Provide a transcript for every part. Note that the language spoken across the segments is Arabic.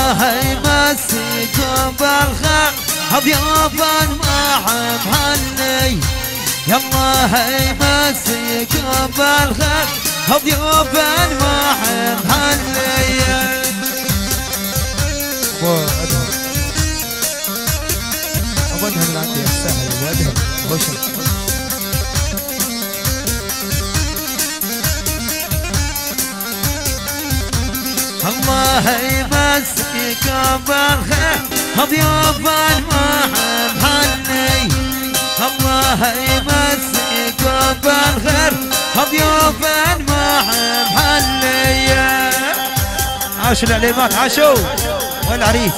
الله يمسكم بالخير ضيوفا ما محلي، يالله يمسكم بالخير ضيوفا ما محلي. أبدها اللي عندي السهل وأدهم بشر. الله يمسكم بالخير ضيوفا ما محلي، الله يمسكم بالخير ضيوفا ما محلي. عاشوا العليمات عاشوا والعريس.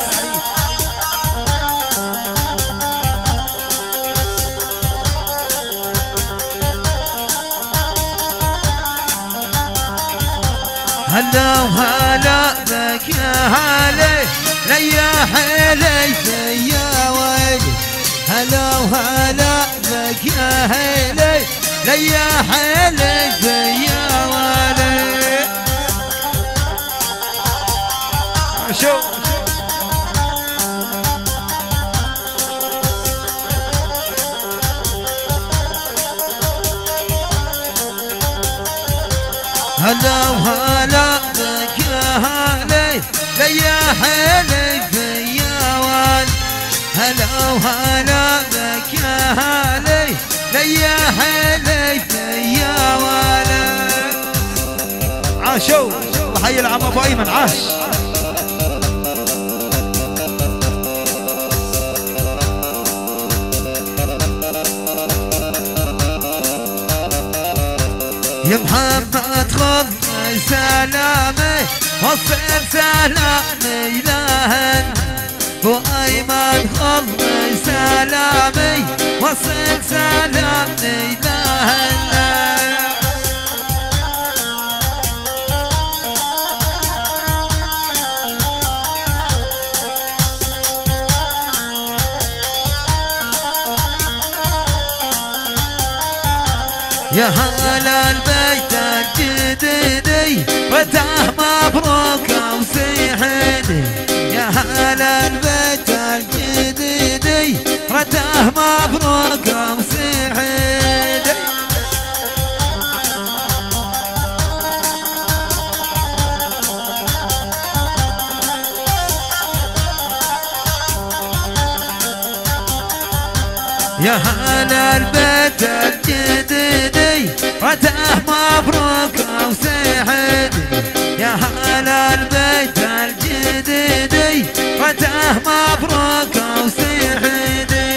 هلا وهلا بك يا هالي ليا حيلي فيا ويلي، هلا وهلا بك يا هالي ليا حيلي فيا ويلي. شو هلا وهلا بك يا هالي ليا حيلي فيا ويلي، هلا وهلا بك يا هالي ليا حيلي فيا ويلي. عاشوا وحي العم ابو ايمن عاش. يا محمد خذ سلامي وصل سلامي لهن، ابو ايمن خذ سلامي وصل سلامي لهن. يا هلا البيت الجديدي فتح مبروك وسيحني، يا هلا البيت الجديدي فتح مبروك وسيحني. يا هلا البيت الجديدي فتح مبروك وسيحني، يا هلا البيت الجديدي فتح مبروك وسيحني.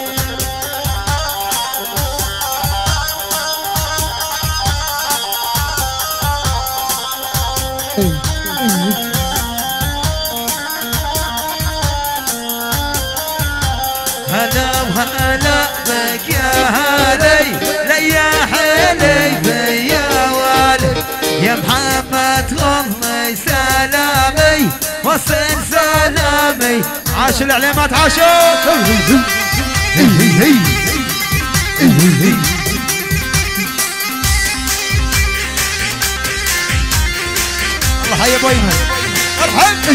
هلا وهلا بك يا هالي ليا حيلي فيا والي، يا محمد خذ سلامي وصل سلامي. عاش العليمات عاشوا. الله حي ابو ايمن ارحب.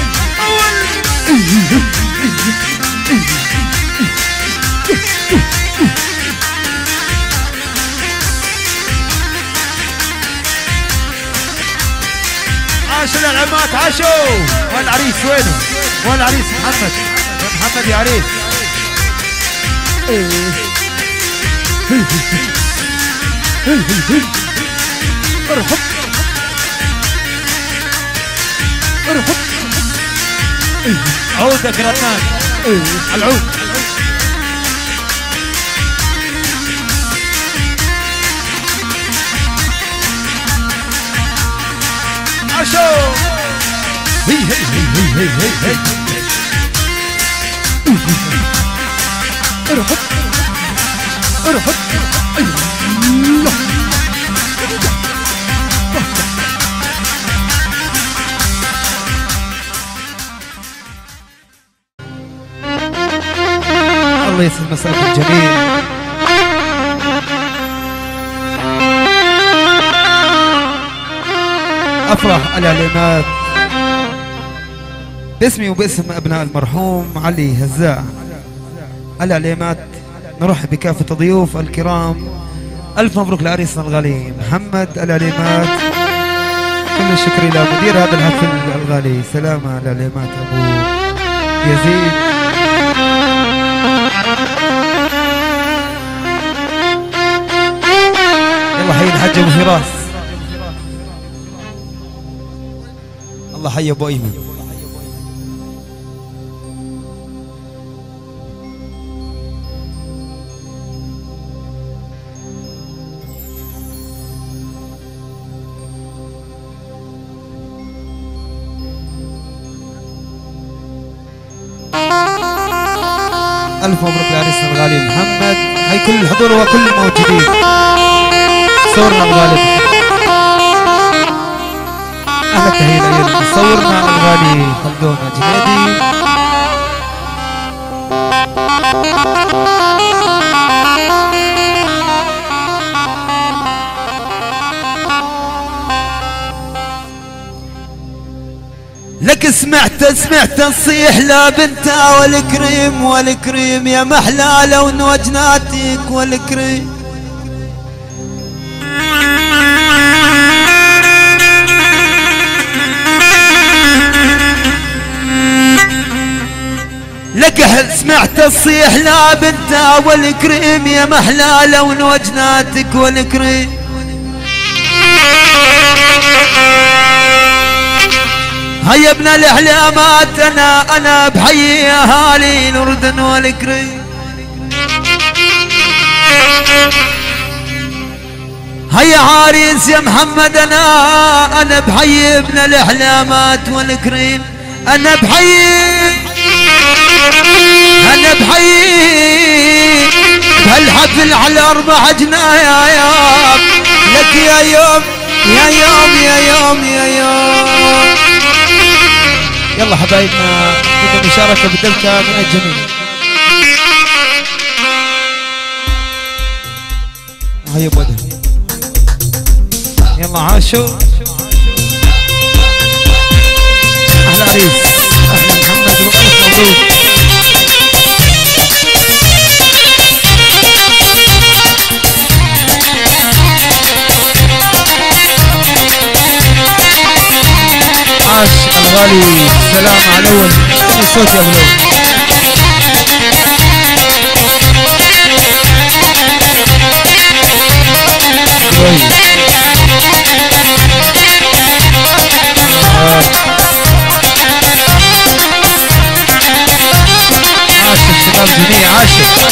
عاشوا العلمات عاشوا. والعريس وينه؟ والعريس محمد، يا محمد يا عريس. ارحب ارحب. عودك رنان على العود. عاشوا. هي هي هي هي هي هي. ارحب ارحب. الله الله يسعد مساك الجميل. افرح العلامات باسمي وباسم أبناء المرحوم علي هزاع العليمات نرحب بكافة الضيوف الكرام. ألف مبروك لعريسنا الغالي محمد العليمات. كل الشكر إلى مدير هذا الحفل الغالي سلامة العليمات أبو يزيد. يلا حي الحج أبو فراس. الله حي أبو أيمن. ألف مبروك لعريسنا الغالي محمد. هاي كل الحضور وكل الموجودين. صورنا الغالي أهلا تهيئ الأيام. صورنا الغالي خلدون جنيدي. لك سمعت تصيح لا بنتا والكريم والكريم يا محلى لون وجناتك والكريم. لك سمعت تصيح لا بنتا والكريم يا محلى لون وجناتك والكريم. هيا ابن الاحلامات انا بحيي اهالي الاردن والكريم. هيا عريس يا محمد انا بحيي ابن الاحلامات والكريم. انا بحيي بهالحفل على 4 جنايات لك يا يوم يا يوم يا يوم يا يوم. يلا حبايبنا بدنا مشاركة بالدلكة من الجميع. هيا بدر يلا عاشوا. أهلا عريس أهلا محمد وألف مبروك. عاش الغالي سلام على الاول. الصوت يا ابو لو. عاش الشباب جميع عاش.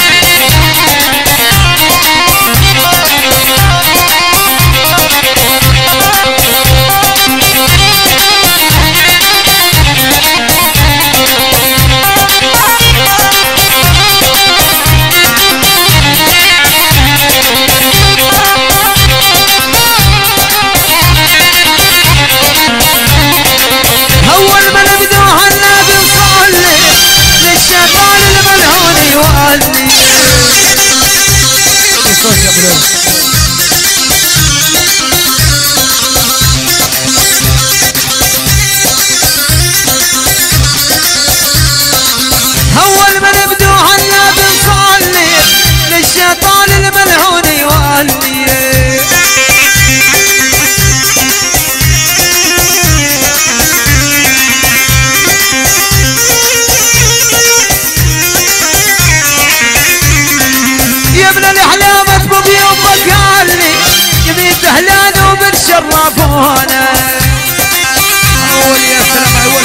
أول ما نبدو عنا بنصلي للشيطان الملعون يولي. يا ابن الأحلام اطبب يمك قالي يبيت أهلان وبتشرفونا. أول يا سلام أول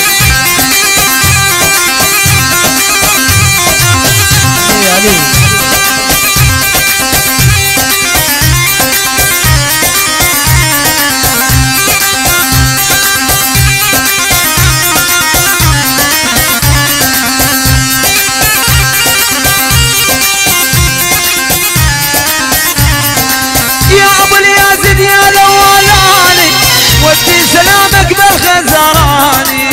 يا ابو اليازد يا الاولاني ودي سلامك بالخزراني.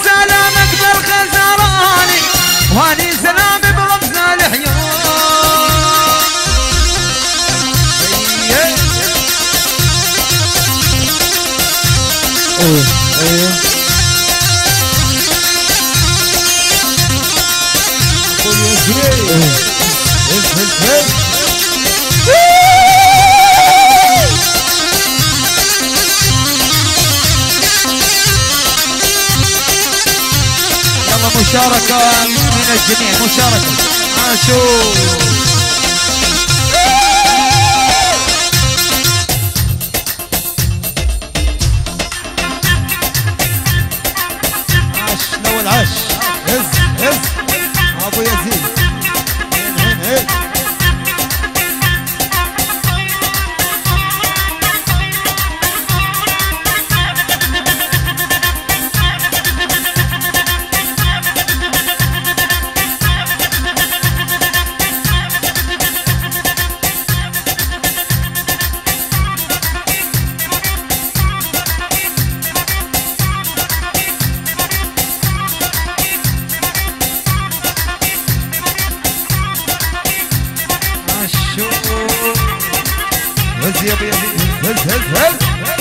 سلامك بالخزراني واني سلامي برمز الحيون. يلا مشاركة من الجميع، مشاركة شوف. عاش الأول عاش. هز هز أبو يزيد. هين هز يا ابو يزيد. هز هز هز.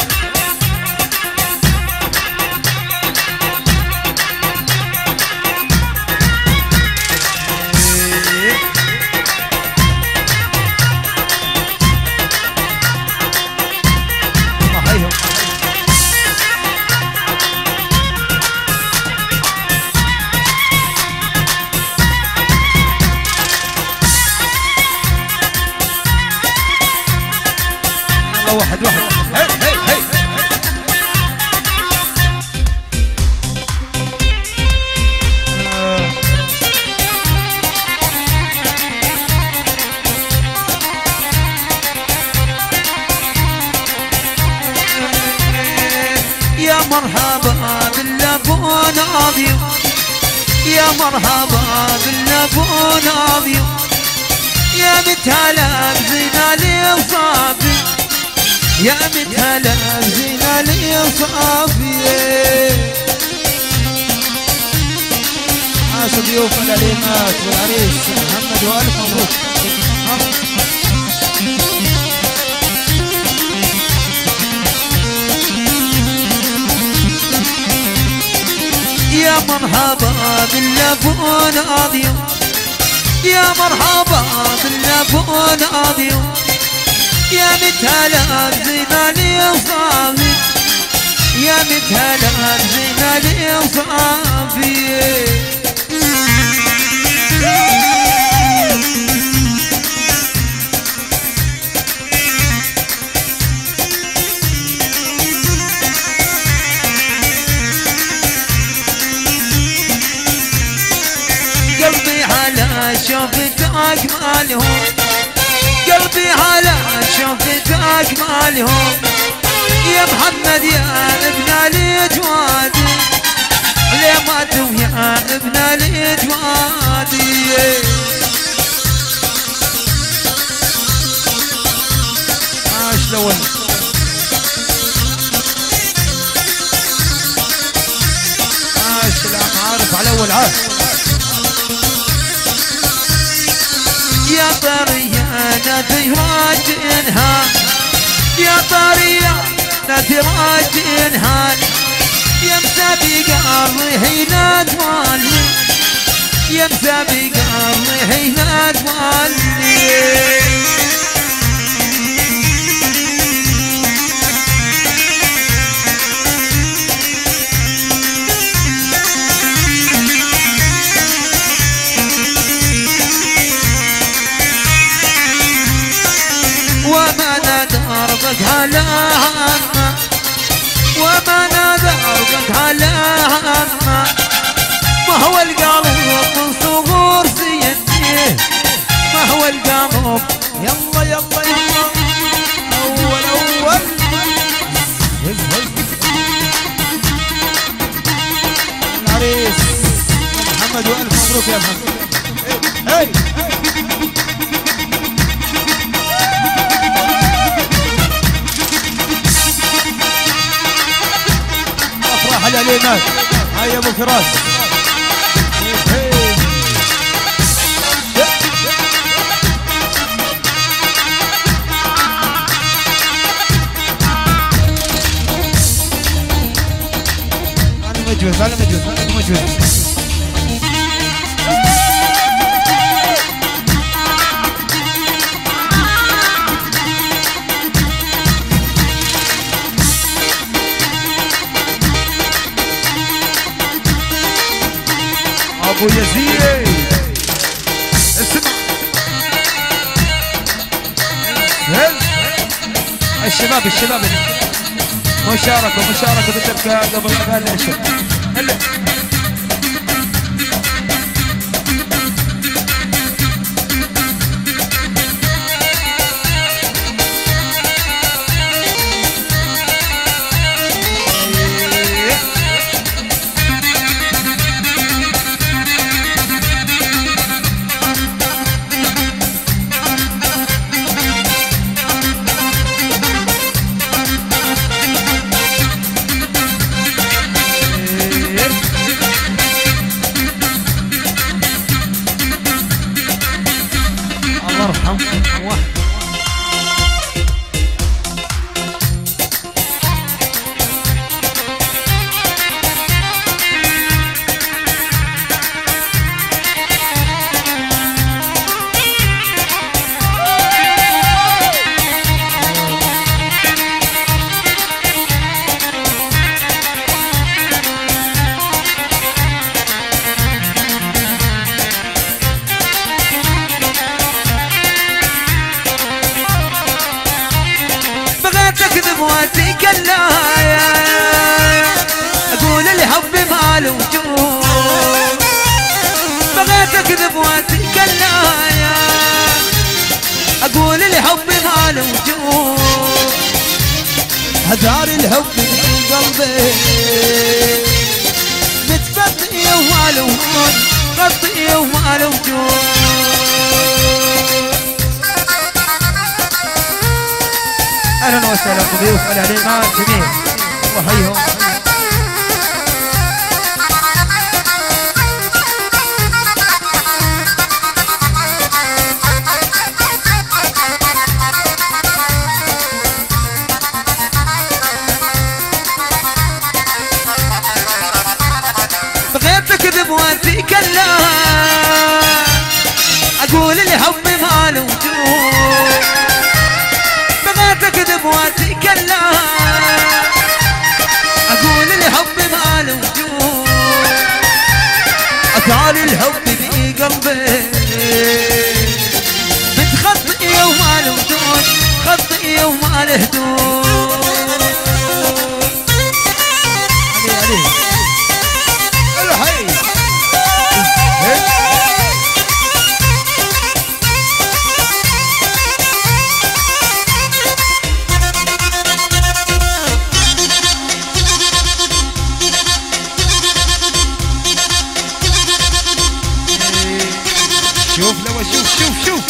واحد واحد. هي هي هي. يا مرحبا باللبون ابيض، يا مرحبا باللبون ابيض، يا متهلا بزينة الصافي، يا متهلا بزينة الصافية. عاش ضيوف العليمات والعريس محمد والف مبروك. يا مرحبا باللبون ابيض، يا مرحبا باللبون ابيض، يا متهلا بزينة الصافي، يا متهلا بزينة الصافي. قلبي على شوفتك مالهم، قلبي على شوفتك مالهم، يا محمد يا ابن الجواد، ليه ما تم يا ابن الجواد. عاش الاول. عاش العارف على الاول. عاش يا طريانة تهراج انهان، يا طريانة تهراج انهان، يا مسابق الرحيلات والي، يا مسابق الرحيلات والي. وما دربك على همه، وما دربك على همه، ما هو القلب من صغور سيديه، ما هو القلب. يلا يلا يلا اول اول. العريس محمد والف مبروك يا محمد. هي العليمات. هيا ابو فراس. انا مجوز انا مجوز انا مجوز. ابو يزيد اسمع الشباب مشاركة بالتبكة قبل اغاني العشاء. واتيك اللايا اقول الحب ما له وجود. بغيت اكذب واتيك اللايا اقول الحب ما له وجود. هزار الحب من قلبي متفطي وما له وجود، متفطي وما له وجود. اهلا وسهلا بضيوف العليمان جميع وحيهم. بغيت اكذب واتيك اللايا اقول الحب ما له وجود. اكذب واتيك اللايا اقول الحب ما له وجود. اثار الحب بقلبي متخطئ وما له وجود، خطئ وما له حدود. علي الحي شوف لو شوف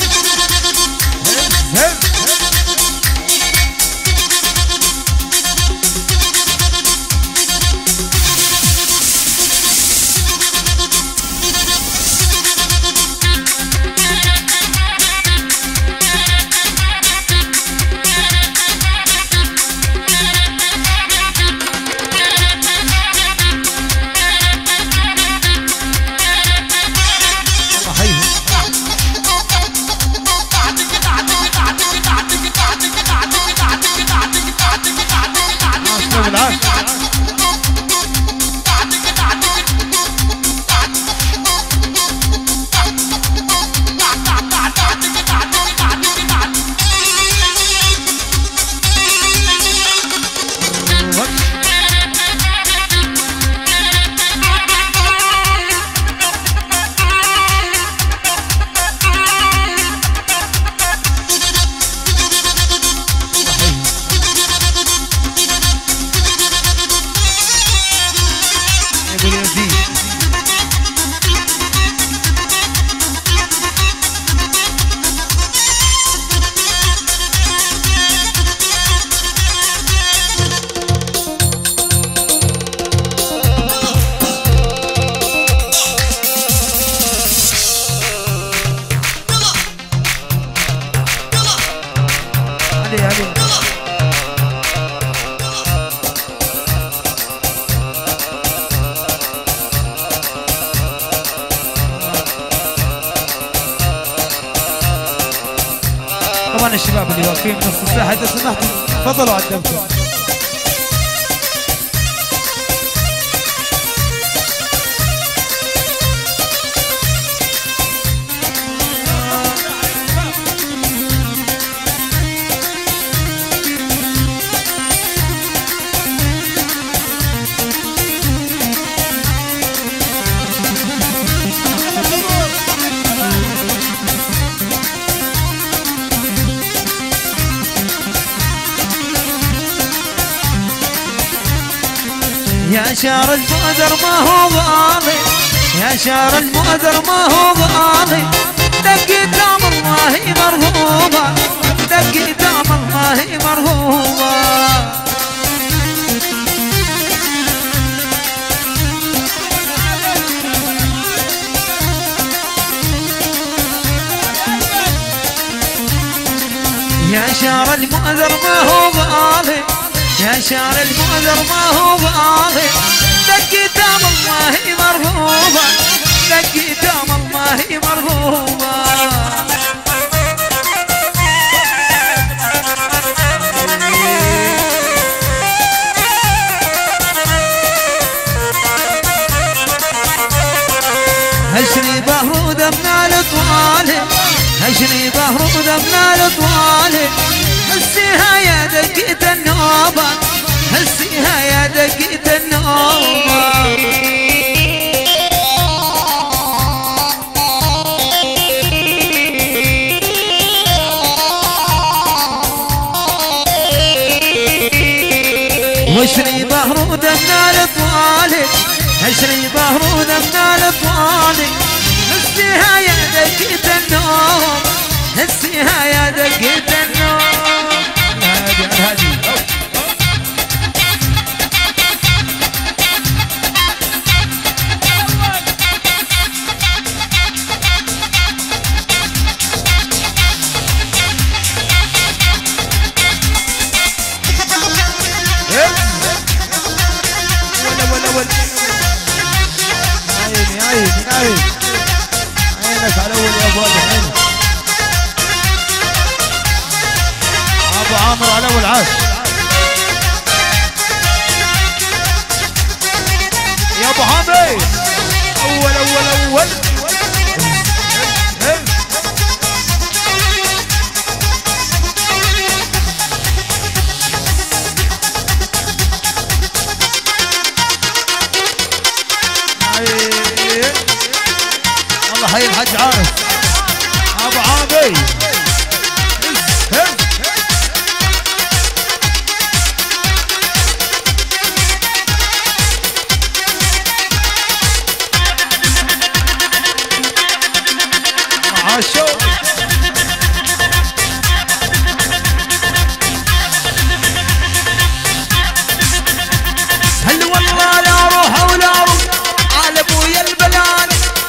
اخوان الشباب اللي واقفين بنص الساحه اذا سمحتوا تفضلوا على الدبكه. يا شار المؤذر ما هو غالي، يا شار المؤذر ما هو غالي، دقيت امر ما هي مرهوبه، دقيت امر ما هي مرهوبه. يا شار المؤذر ما هو غالي، يا شار المؤذر ما هو غالي، دقيت امر ما هي مرهوبه، دقيت امر ما هي مرهوبه. هشري بهرود من الاطوال، هشري بهرود من الاطوال، حسيها يا دقيت النوبه، حسيها يا دقيت النوبه. واشري بهرود من الاطوال، اشري بهرود من الاطوال، حسيها يا دقيت النوم، حسيها يا دقيت النوم. هادي هادي عينك على اول يا ابو عينك ابو عامر على اول عاش يا ابو عامر اول اول اول حي الحاج عارف ابو عابي عاشو هل والله لا روح ولا روح على ابويا البلاد.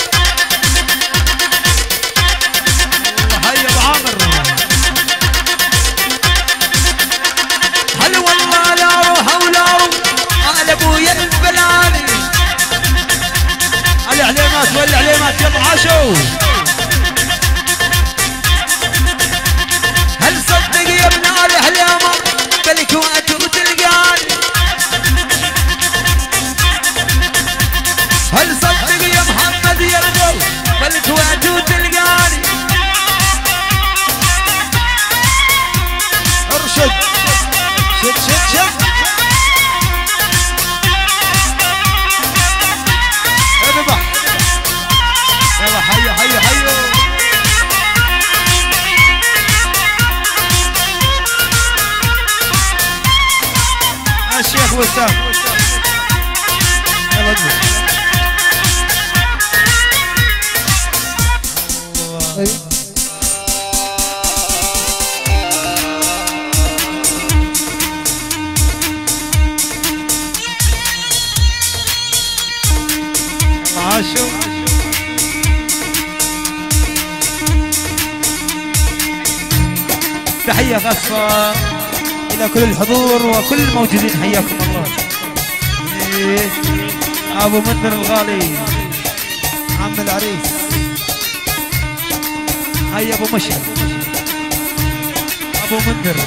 هل والله لا روح ولا روح على ابويا البلاد. العليمات والعليمات يا ابو عاشو. هل صدق يا ابن الاحلام بالكوات وتلقاني. هل صدق يا محمد يا رجل بالكوات وتلقاني. ارشد شد شد شد اذبح يلا حيو حيو حيو الشيخ وسام يلا اذبح عاشو. تحية خاصة إلى كل الحضور وكل الموجودين حياكم الله. أبو منذر الغالي عم العريس، هيا أبو مشعل ابو منذر.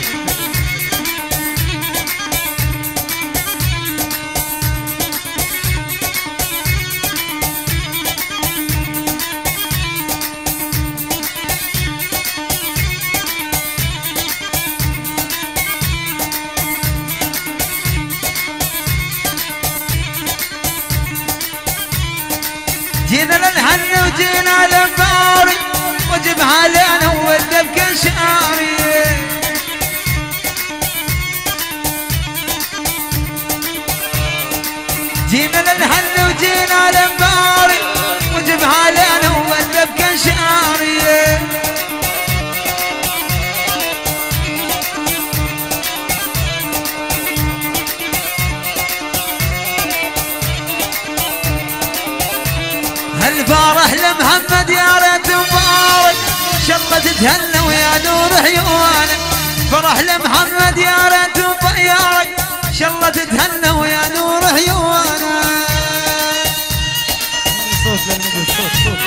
جينا للحن وجينا للباري وجبها لنا والدبك شعري. جينا للحن وجينا للباري وجبها لنا والدبك شعري. هالفرح لمحمد يا ريت مبارك شلة تتهنى ويا نور عيونك. فرح لمحمد يا ريت مبارك شلة تتهنى ويا نور عيونك. صوت للنبي صوت.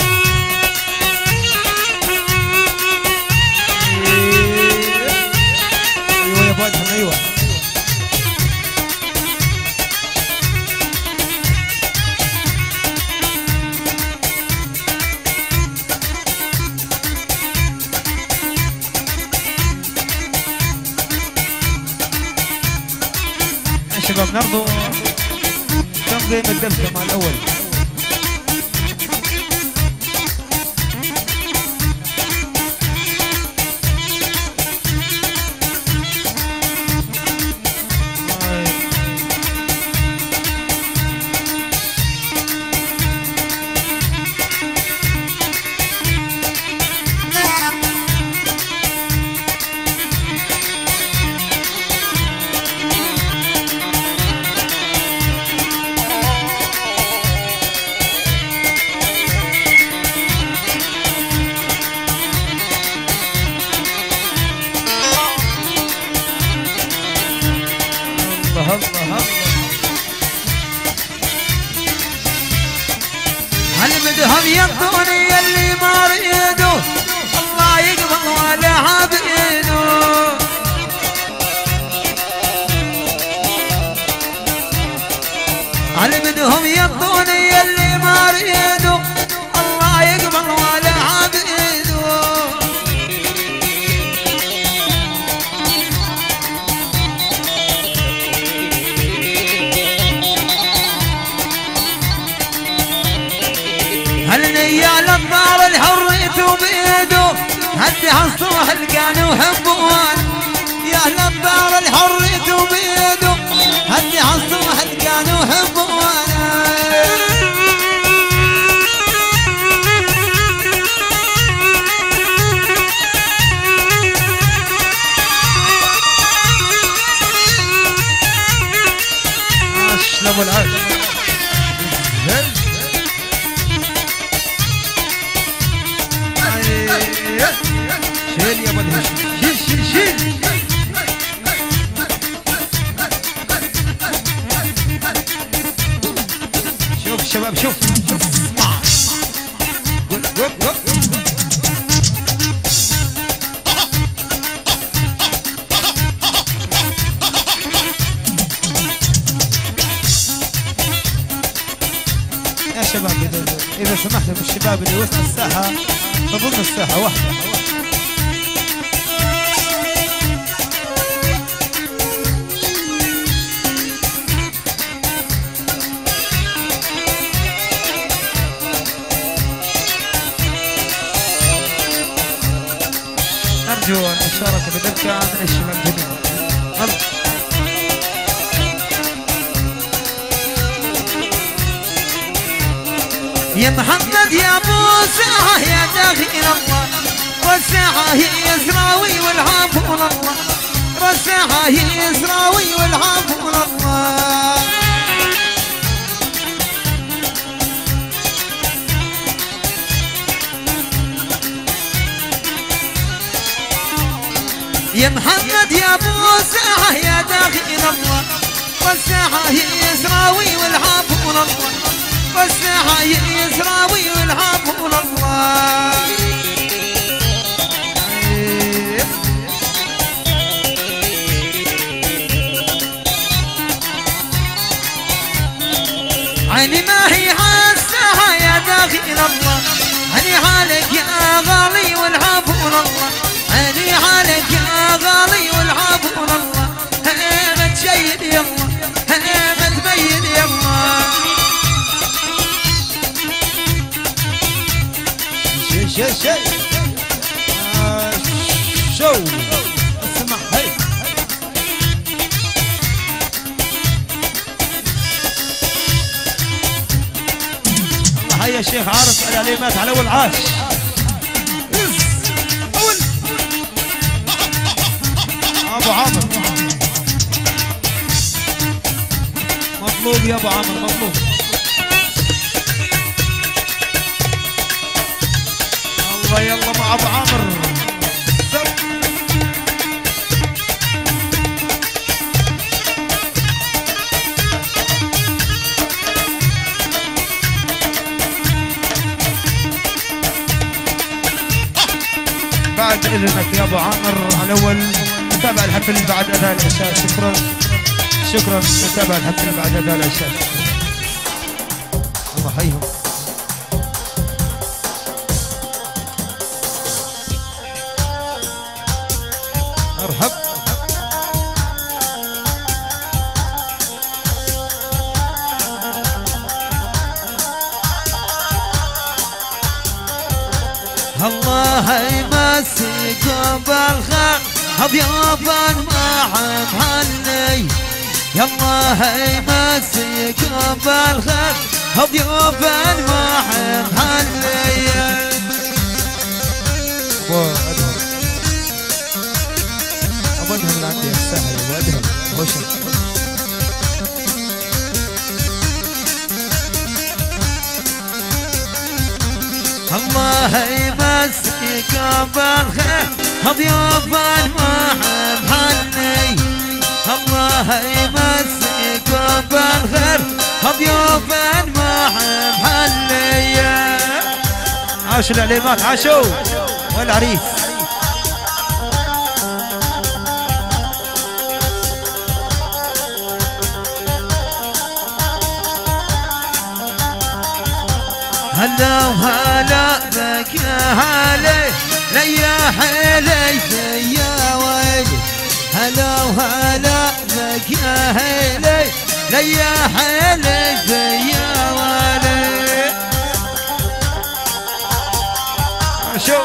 ايوه يا ابو ادهم ايوه. شباب نرضوا تنظيم الدبكة مع الأول. هل بدهم يقضوني اللي ما ريدوا الله يقبل ولا عبيدو. هل بدهم يقضوني اللي ما ريدوا الله يقبل ولا عبيدو. هل نيال النار الحرية بيده هدي هالصوح القانو حبوان. يا اهل النار الحرية بيده هدي هالصوح القانو حبوان. عاش لابو العاش. شيل يا ابو شيل. شوف الشباب شوف. يا شباب إذا سمحتم الشباب اللي وسط الساحة تظن الساحة واحدة. نرجو المشاركة بدبكة من الشباب جميعا. يا محمد يا موسى يا داخل الله والساعة هي يسراوي والعافو الله. والساعة هي يسراوي والعافو الله. يا محمد يا موسى يا داخل الله والساعة هي يسراوي والعافو الله. والساعة هي يسراوي والعافو الله. عيني ما هي حاسها يا داخل الله، عيني حالك يا غالي والعفو الله، عيني حالك يا غالي والعفو الله، ما تشيد يلا ما تبين يلا. شو اسمع هي الله. هيا الشيخ عارف العليمات على اول عاش. ابو عامر مطلوب يا ابو عامر مطلوب. الله يلا مع ابو عامر. بعد اذنك يا ابو عامر على اول نتابع الحفل بعد اذان العشاء. شكرا شكرا. نتابع الحفل بعد اذان العشاء. الله حيهم. مرحب. الله يمسكم بالخير ضيافا ما حملني، يا الله يمسكم بالخير ضيافا ما حملني. ابو ادهم اللي عندي السهل ابو ادهم وشك. الله يمسكم بالخير ضيافا ما حملني، الله يمسكم بالخير ضيافا ما حملني. عاشوا العليمات عاشوا والعريس. هلا وهلا بك يا هلا ليا حيلي يا ويلي، هلا وهلا بك يا هلا ليا حيلي يا ويلي. شو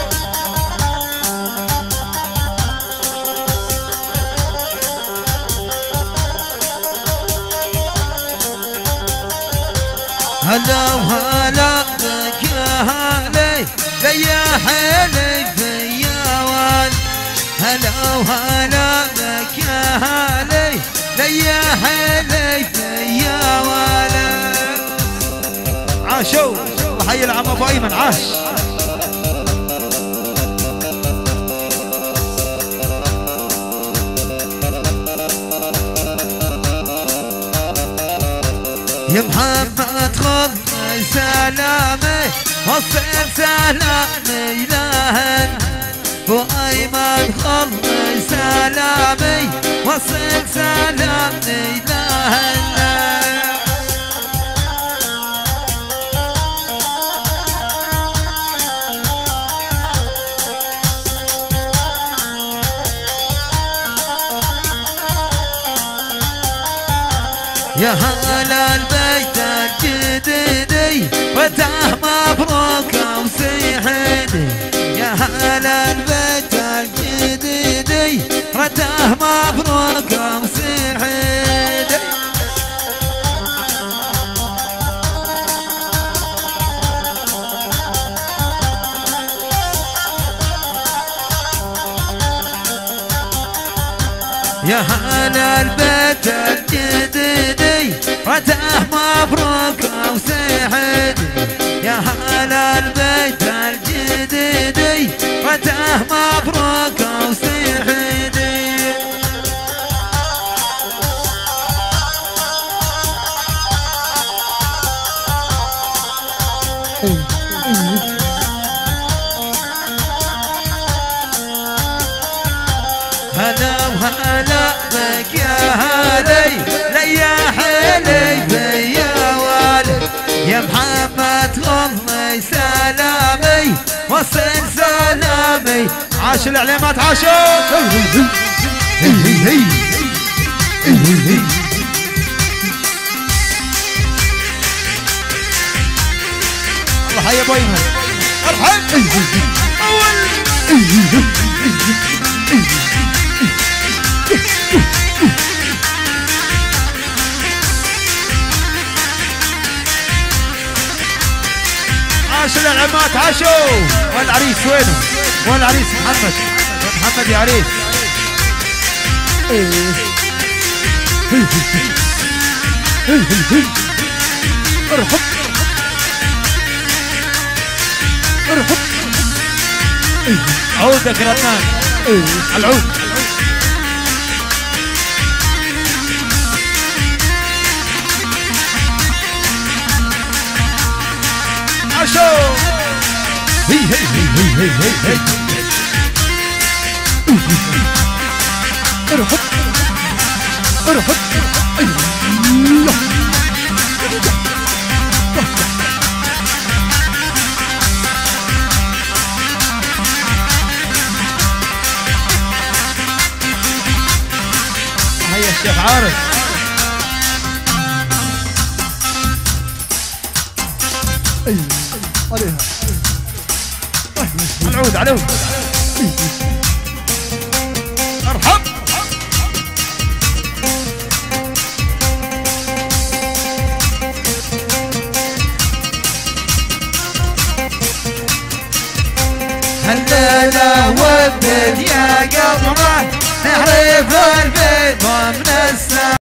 هلا وهلا بك يا هلا ليا حيلي يا ويلي، هلا وهلا بك يا هلا ليا حيلي يا ويلي. عاشوا. الله حي العم ابو ايمن عاش. يا محمد خذ سلامي وصل سلامي لهن، ابو ايمن خذ سلامي وصل سلامي لهن. يا هلا البيت الجديدي فتح مبروك وسيحدي، يا هلا البيت الجديدي فتح مبروك وسيحدي. يا هلا البيت الجديدي فتح مبروك وسعيدي، يا هلا البيت الجديدي فتح مبروك وسعيدي. هلا وهلا بك يا هلي ليا حيلي بيا وصل سلامي. عاش الاعلامات عاشوا. الله حي ابو ايمن. ارحب. عاش الاعلامات عاشوا. والعريس وينه؟ والعريس محمد. محمد يا عريس. ارحب ارحب. عودك رنان. العود. عاشوا. هي هي هي هي هي هي. ارحب ارحب. هيا الشيخ عارف. عليها. العود على العود. ارحب. هالليلة ودت يا قمر